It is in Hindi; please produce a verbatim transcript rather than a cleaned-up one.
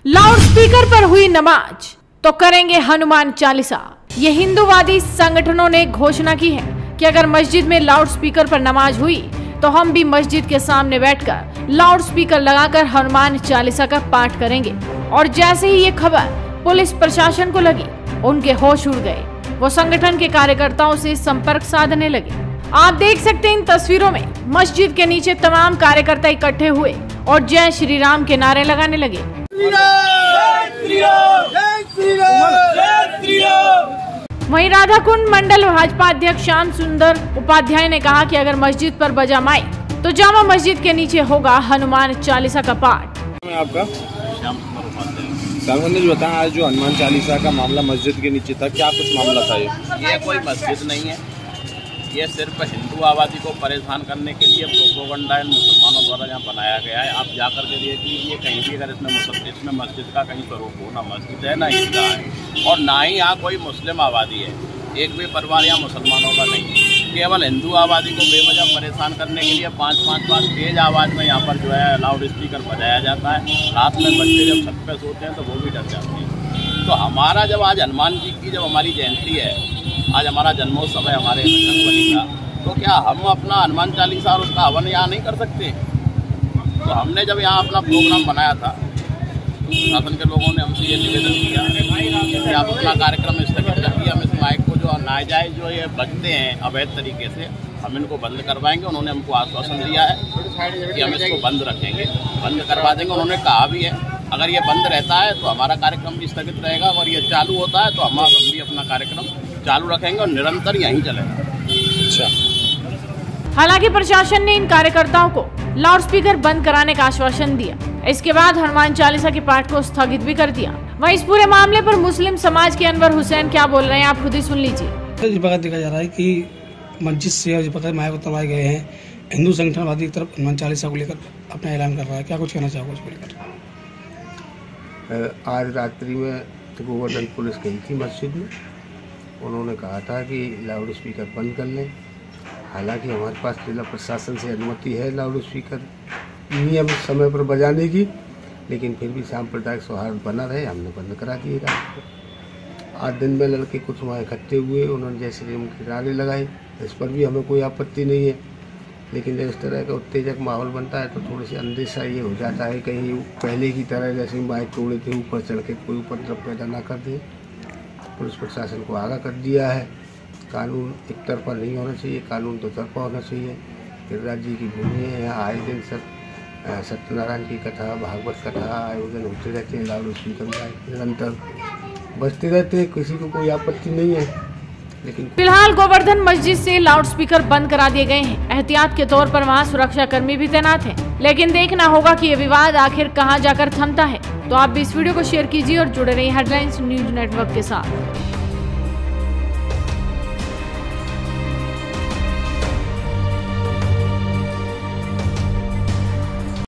लाउड स्पीकर पर हुई नमाज तो करेंगे हनुमान चालीसा। ये हिंदूवादी संगठनों ने घोषणा की है कि अगर मस्जिद में लाउड स्पीकर पर नमाज हुई तो हम भी मस्जिद के सामने बैठकर लाउड स्पीकर लगाकर हनुमान चालीसा का पाठ करेंगे। और जैसे ही ये खबर पुलिस प्रशासन को लगी, उनके होश उड़ गए। वो संगठन के कार्यकर्ताओं से संपर्क साधने लगे। आप देख सकते हैं इन तस्वीरों में मस्जिद के नीचे तमाम कार्यकर्ता इकट्ठे हुए और जय श्री राम के नारे लगाने लगे। वहीं राधाकुंड मंडल भाजपा अध्यक्ष श्याम सुंदर उपाध्याय ने कहा कि अगर मस्जिद पर बजा माइक तो जामा मस्जिद के नीचे होगा हनुमान चालीसा का पाठ। आपका श्याम सुंदर जी बताएं, आज जो हनुमान चालीसा का मामला मस्जिद के नीचे था, क्या कुछ मामला था? ये ये कोई मस्जिद नहीं है, ये सिर्फ हिंदू आबादी को परेशान करने के लिए प्रोपोगंडा इन मुसलमानों द्वारा यहाँ बनाया गया है। आप जाकर के देख लीजिए, कहीं भी अगर इसमें मुसलमान इसमें मस्जिद का कहीं स्वरूप हो, ना मस्जिद है ना ईदगाह है, और ना ही यहाँ कोई मुस्लिम आबादी है। एक भी परिवार यहाँ मुसलमानों का नहीं है। केवल हिंदू आबादी को बेवजह परेशान करने के लिए पाँच पाँच बार तेज आवाज़ में यहाँ पर जो है लाउड स्पीकर बजाया जाता है। रात में बच्चे जब छत पे सोते हैं तो वो भी डर जाते हैं। तो हमारा जब आज हनुमान जी की जब हमारी जयंती है, आज हमारा जन्मोत्सव है हमारे बजरंगबली का, तो क्या हम अपना हनुमान चालीसा और उसका हवन यहाँ नहीं कर सकते? तो हमने जब यहाँ अपना प्रोग्राम बनाया था, शासन के लोगों ने हमसे ये निवेदन किया कि आप अपना कार्यक्रम स्थगित रखिए, हम इस माइक को जो नाजायज जो ये बजते हैं अवैध तरीके से, हम इनको बंद करवाएंगे। उन्होंने हमको आश्वासन दिया है कि हम इसको बंद रखेंगे, बंद करवा देंगे। उन्होंने कहा भी है अगर ये बंद रहता है तो हमारा कार्यक्रम भी स्थगित रहेगा, और ये चालू होता है तो हम भी अपना कार्यक्रम चालू रखेंगे और निरंतर यहीं चलेगा। अच्छा। हालांकि प्रशासन ने इन कार्यकर्ताओं को लाउड स्पीकर बंद कराने का आश्वासन दिया। इसके बाद हनुमान चालीसा के पाठ को स्थगित भी कर दिया। वहीं इस पूरे मामले पर मुस्लिम समाज के अनवर हुसैन क्या बोल रहे हैं, आप खुद ही सुन लीजिए। देखा जा रहा है कि मस्जिद से माइक उतरवाए गए हैं, हिंदू संगठनवादी की तरफ हनुमान चालीसा को लेकर अपना ऐलान कर रहा है, क्या कुछ कहना चाहोगे उसको लेकर? आज रात्रि में गोवर्धन पुलिस गई थी मस्जिद में, उन्होंने कहा था कि लाउड स्पीकर बंद कर लें। हालांकि हमारे पास जिला प्रशासन से अनुमति है लाउड स्पीकर नियमित समय पर बजाने की, लेकिन फिर भी सांप्रदायिक सौहार्द बना रहे, हमने बंद करा दिए रात को। आज दिन में लड़के कुछ वहाँ इकट्ठे हुए, उन्होंने जैसे कि उनके नारे लगाए, इस पर भी हमें कोई आपत्ति नहीं है। लेकिन जब इस तरह का उत्तेजक माहौल बनता है तो थोड़ी सी अंदेशा ये हो जाता है कहीं पहले की तरह जैसे माइक तोड़े थे ऊपर चढ़ के कोई उपद्रव पैदा ना कर दे। पुलिस प्रशासन को आगाह कर दिया है, कानून एक तरफा नहीं होना चाहिए, कानून दो तरफा होना चाहिए। गिरिराज जी की भूमि है, यहाँ आए दिन सब सत्यनारायण की कथा, भागवत कथा आयोजन होते रहते हैं, लाउड स्पीकर निरंतर बजते रहते हैं, किसी को कोई आपत्ति नहीं है। लेकिन फिलहाल गोवर्धन मस्जिद से लाउड स्पीकर बंद करा दिए गए हैं। एहतियात के तौर पर वहां सुरक्षा कर्मी भी तैनात हैं। लेकिन देखना होगा कि ये विवाद आखिर कहां जाकर थमता है। तो आप भी इस वीडियो को शेयर कीजिए और जुड़े रहिए हेडलाइंस न्यूज नेटवर्क के साथ।